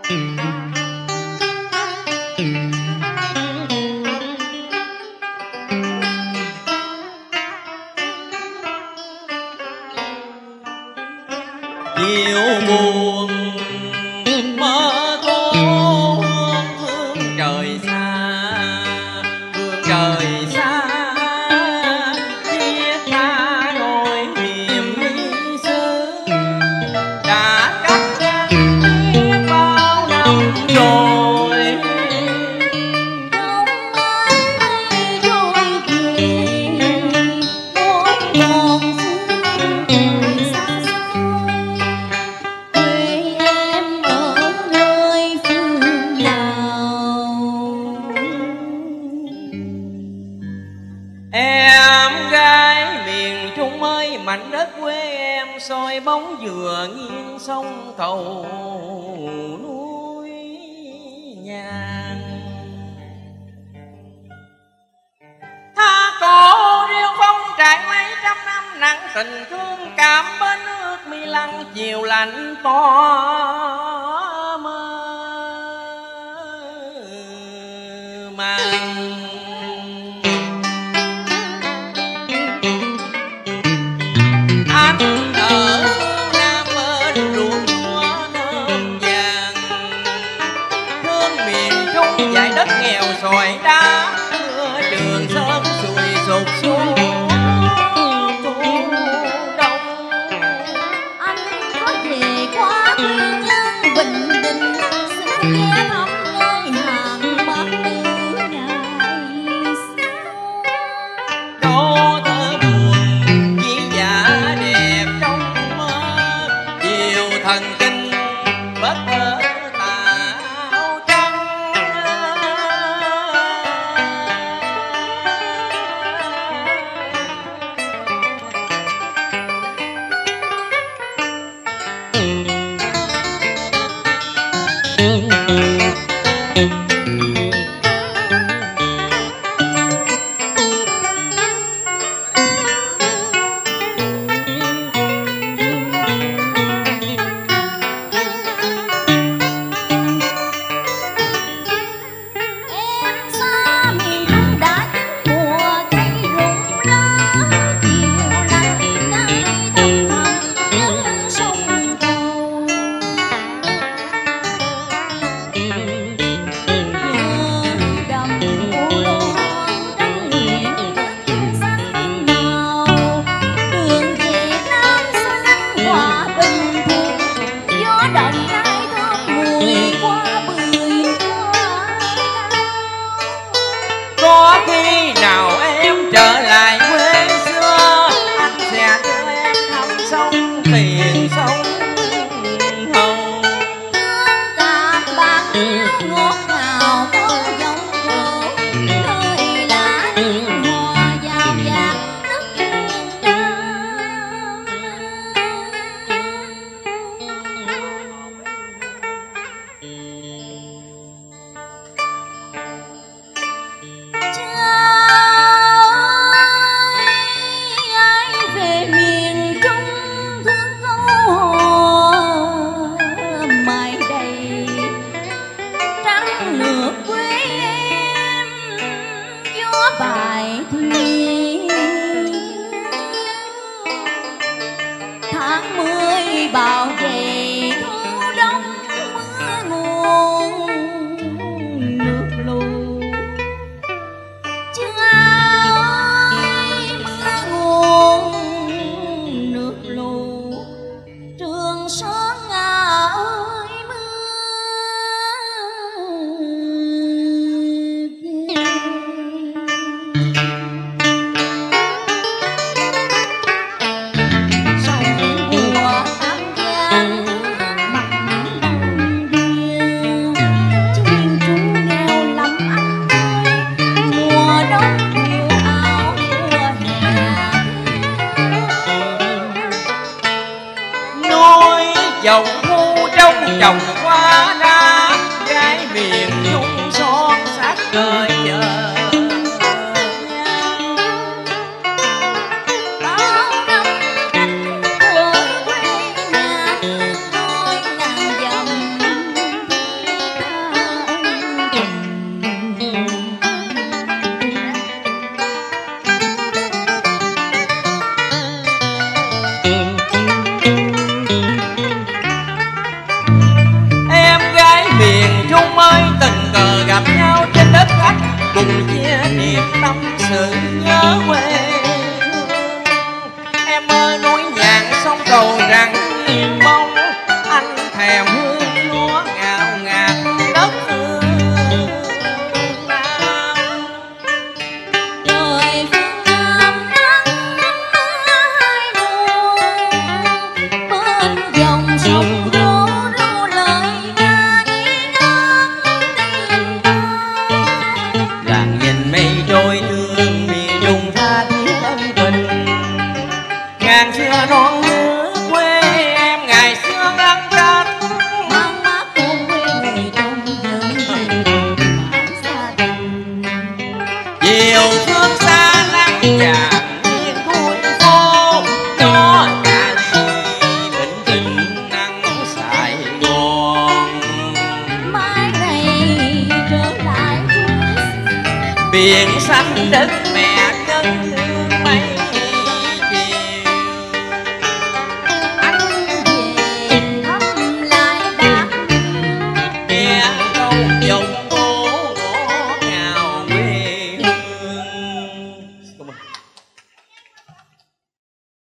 chiều buồn mơ cô phương trời xa, phương trời xa chia xa nỗi niềm ly xứ đã cách biết bao năm rồi. Em gái miền Trung ơi, mảnh đất quê em soi bóng dừa nghiêng sông cầu núi nhàn. Tha cổ rêu phong trải mấy trăm năm nặng tình thương cảm bên nước mi lăng chiều lạnh to mơ màng. Anh ở Nam bên ruộng lúa thơm vàng, thương miền Trung dải đất nghèo sỏi đá, mưa trường sơn sùi sụp xuống thu đông. Anh có về qua nhân Bình Định, xin ghé thăm nơi hàng bắc như ngày xưa. Câu thơ buồn vì giả đẹp trong mơ, chiều thần kinh bất ngờ tạo trăng. Em xa miền Trung đã đến mùa cây rụng lá, chiều lạnh ngắt thăm thẳm những sông cầu. Đầm ô lô trắng hiển xanh màu, đường về Nam xanh hòa bình thuộc, gió động nay thơm mùi qua bưởi hoa cao. Có khi nào em trở lại quê xưa, anh sẽ cho em thăm sông Tiền sông Hồng. Cà bạc ngọt ngào có giọng cổ, nơi lá tiếng hòa dào dạt nức ai về miền Trung thương câu hò mai đây trắng nước quê em gió bài thuyền. Tháng 10 bão về thu đông mưa nguồn nước lũ. Chương ơi mưa nguồn nước lũ, Trường Sơn ơi mưa về. Sông của An Giang mặt đông đuyên, chứ miền Trung nghèo lắm anh ơi, mùa đông thiếu áo mùa hè. Núi dòng thu trong trồng hoa lá, gái miền Trung son sắc đời chờ. Bao năm cánh cửa quê nhà, đôi ngàn dặm sự nhớ quê hương. Em ơi núi nhạn sông cầu răng yên bóng, anh thèm hương lúa ngào ngạt đất phương Nam. Trời phương Nam nắng hai mùa, bên dòng sông rô rô lời ca nghi ngất tình ta. Làng nhìn mây trôi thương miền Trung tha thiết ân tình, ngàn xưa non nước quê em ngày xưa gắn kết. Mang mát hồn quê người trong những mãi xa tình. Chiều phương xa nắng vàng miền cuối phố, gió cà ly bình trình nắng Sài Gòn. Mai này trở lại quê, Biển xanh đất mẹ nhân